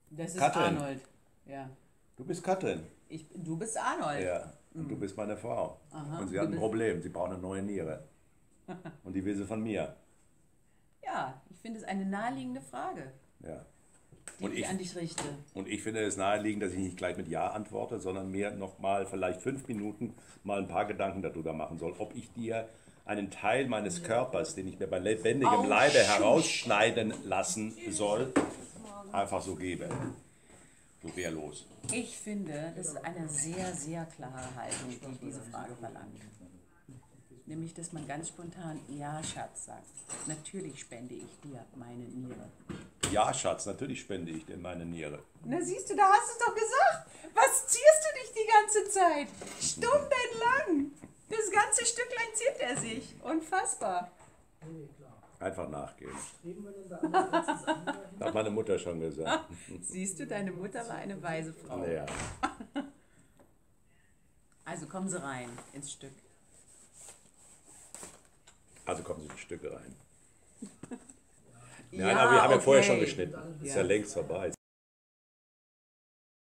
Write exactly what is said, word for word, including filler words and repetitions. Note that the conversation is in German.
Das ist Katrin. Arnold. Ja. Du bist Katrin. Ich, du bist Arnold. Ja. Und du bist meine Frau. Aha, Und sie du hat ein bist- Problem. Sie braucht eine neue Niere. Und die will sie von mir. Ja, ich finde es eine naheliegende Frage, Ja. die Und ich, ich- an dich richte. Und ich finde es naheliegend, dass ich nicht gleich mit Ja antworte, sondern mir noch mal vielleicht fünf Minuten mal ein paar Gedanken darüber machen soll, ob ich dir einen Teil meines Körpers, den ich mir bei lebendigem Leibe herausschneiden lassen soll, einfach so gebe. So wehrlos. Ich finde, das ist eine sehr, sehr klare Haltung, die diese Frage verlangt. Nämlich, dass man ganz spontan Ja, Schatz sagt. Natürlich spende ich dir meine Niere. Ja, Schatz, natürlich spende ich dir meine Niere. Na siehst du, da hast du es doch gesagt. Was zierst du dich die ganze Zeit? Stundenlang. Das ganze Stücklein ziert er sich. Unfassbar. Einfach nachgehen. Hat meine Mutter schon gesagt. Siehst du, deine Mutter war eine weise Frau. Ja. Also kommen Sie rein ins Stück. Also kommen Sie in Stücke rein. Ja, Nein, aber wir haben ja vorher okay. schon geschnitten. Ist ja Ja. längst vorbei.